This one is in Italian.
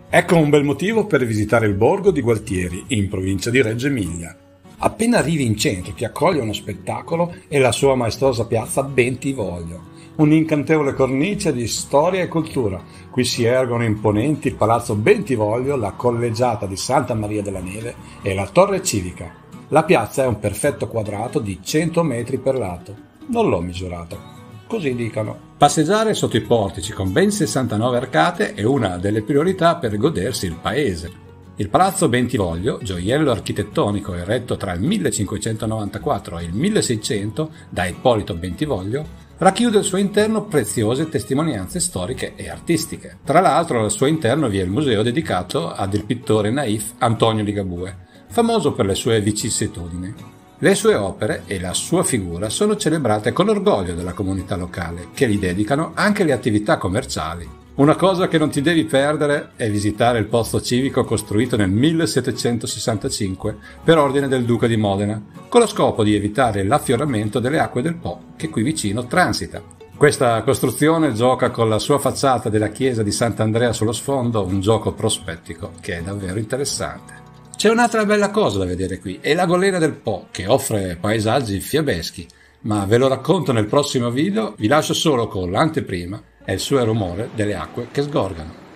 Ecco un bel motivo per visitare il borgo di Gualtieri, in provincia di Reggio Emilia. Appena arrivi in centro ti accoglie uno spettacolo e la sua maestosa piazza Bentivoglio, un'incantevole cornice di storia e cultura. Qui si ergono imponenti il palazzo Bentivoglio, la collegiata di Santa Maria della Neve e la torre civica. La piazza è un perfetto quadrato di 100 metri per lato. Non l'ho misurato. Così dicono. Passeggiare sotto i portici con ben 69 arcate è una delle priorità per godersi il paese. Il palazzo Bentivoglio, gioiello architettonico eretto tra il 1594 e il 1600 da Ippolito Bentivoglio, racchiude al suo interno preziose testimonianze storiche e artistiche. Tra l'altro al suo interno vi è il museo dedicato ad il pittore naif Antonio Ligabue, famoso per le sue vicissitudini. Le sue opere e la sua figura sono celebrate con orgoglio dalla comunità locale, che gli dedicano anche le attività commerciali. Una cosa che non ti devi perdere è visitare il posto civico costruito nel 1765 per ordine del Duca di Modena, con lo scopo di evitare l'affioramento delle acque del Po che qui vicino transita. Questa costruzione gioca con la sua facciata della chiesa di Sant'Andrea sullo sfondo un gioco prospettico che è davvero interessante. C'è un'altra bella cosa da vedere qui, è la Golena del Po, che offre paesaggi fiabeschi, ma ve lo racconto nel prossimo video, vi lascio solo con l'anteprima e il suo rumore delle acque che sgorgano.